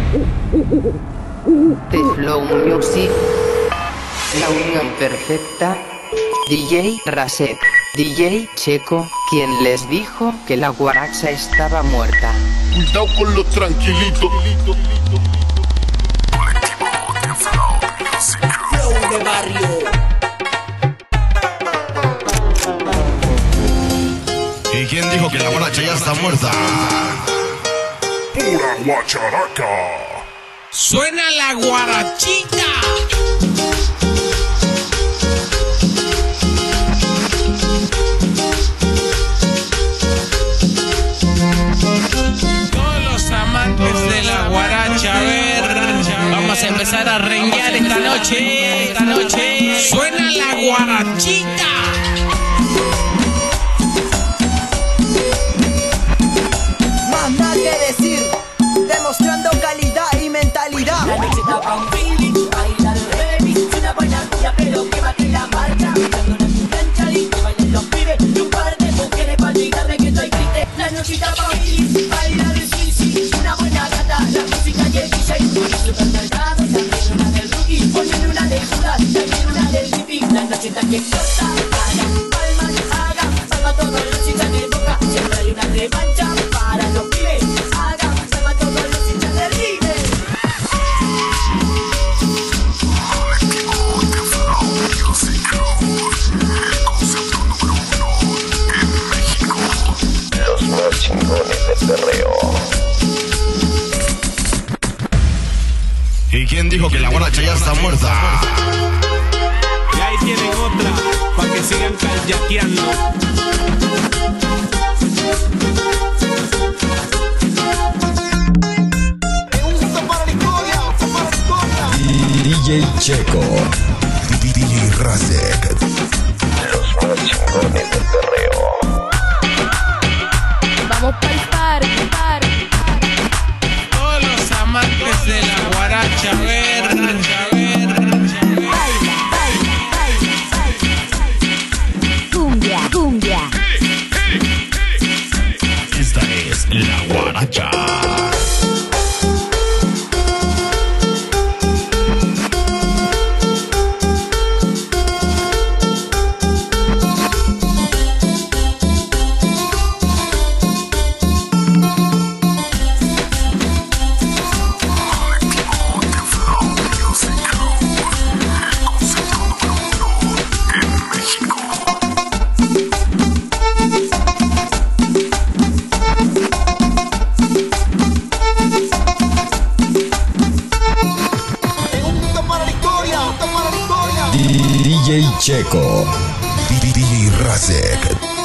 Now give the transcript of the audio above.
The Flow Music, la unión perfecta. DJ Rasek, DJ Checo, quien les dijo que la guaracha estaba muerta. Cuidado con los tranquilitos. Flow de barrio. ¿Y quién dijo que la guaracha ya está muerta? Pura guacharaca. Suena la guarachita. Todos los amantes de la guaracha, a ver, vamos a empezar a renguear esta noche. Suena la guarachita. Más nada que decir, demostrando calidad y mentalidad. La noche está pa' un feeling, baila el remix, una buena tía pero que bate la marcha. Dando una canchadita, que bailen los pibes y un par de mujeres pa' gritarme que estoy triste. La noche está pa' un feeling, baila el sí, una buena gata, la música y el DJ. Con el supermercado, también una del rookie, ponen una de Judas, también una del hippie. La noche está que explota, hagan palmas, salva todos los hinchas de Boca. Siempre hay una revancha para los pibes, hagan salva todos los hinchas de River. Los más chingones de perreo. ¿Y quién dijo que la guaracha ya está muerta? Y ahí tienen otra, pa' que sigan callaqueando. DJ Checo, DJ Rasek. Los más chingones de perreo. Vamos pa'l party. Todos los amantes de la guaracha, a ver. Cumbia. Esta es la guaracha. DJ Checo, DJ Rasek.